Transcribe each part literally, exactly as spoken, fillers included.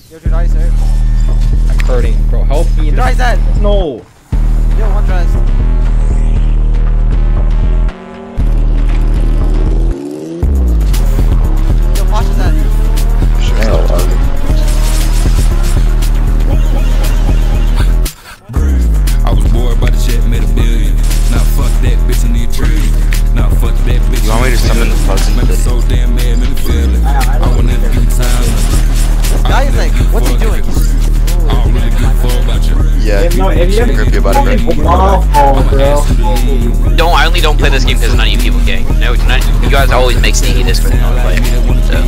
Yo, dude, I said. I'm hurting, bro. Help me. Dude, I said. No. Yo, one dress. Yo, Posh is that. Hell, I was bored by the shit, made a billion. Now fuck that bitch in the tree. Now fuck that bitch. You want me to summon the fuzzy? Make me so damn mad, make me feel it. I will never give you time. This guy is like, what's he doing? I don't really give a fuck about you. Yeah, if no, if you grip your body, bro. Don't, I only don't play this game because none of you people gay. No, none, you guys always make sneaky Discord when I play. So.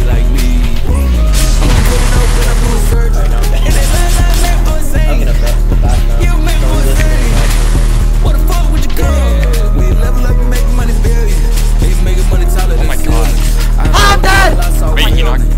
Oh my god. I'm dead! Wait, he knocked.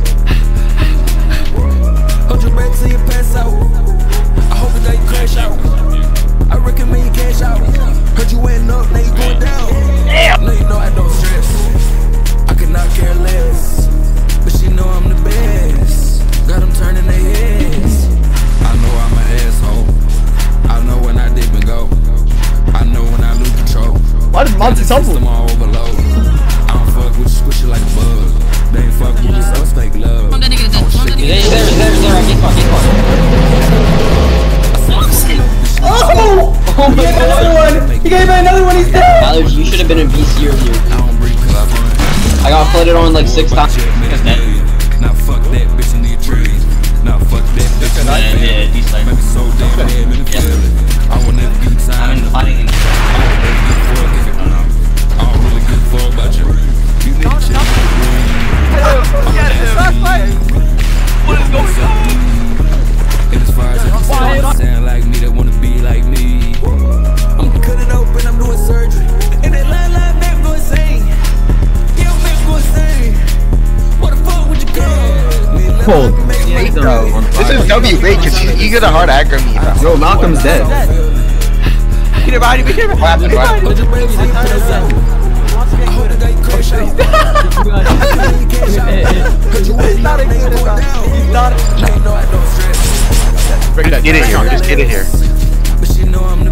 Hold your breath till you pass out. I hope that you crash out. I recommend you cash out. Heard you went up, now you going down. Now you know I don't stress. I could not care less. But she know I'm the best. Got them turning their heads. I know I'm an asshole. I know when I dip and go. I know when I lose control. Why did Monty tumble? I'm all overload. I don't fuck with you, squish you like a bug. They ain't fuck with me, so it's fake love. Come down, nigga, Oh, shit. there, There, there, there, there. I get caught, get caught. Oh! Oh my god! Another one! He gave me another one, he's dead! Alex, you should have been in B C earlier. I don't breathe 'cause I run. I got flooded on like six times. Now fuck that bitch in the trees. Now fuck that bitch in the trees. Make me so damn mad, make me feel it. I will never give you time. I don't really give a fuck about you. You need to check. What is going on? And as far as I can sound like me, that wanna be like me. I'm cutting open, I'm doing surgery. And that line line make me go insane. Yeah, make me go insane. What the fuck would you call? Cold. This is W, wait, cause you, you get a hard aggro me. Yo, Malcolm's dead. Get it behind you, get it behind you. I hope that guy crash out. He's not a good guy. He's not a Get in here, just get in here. But she know I'm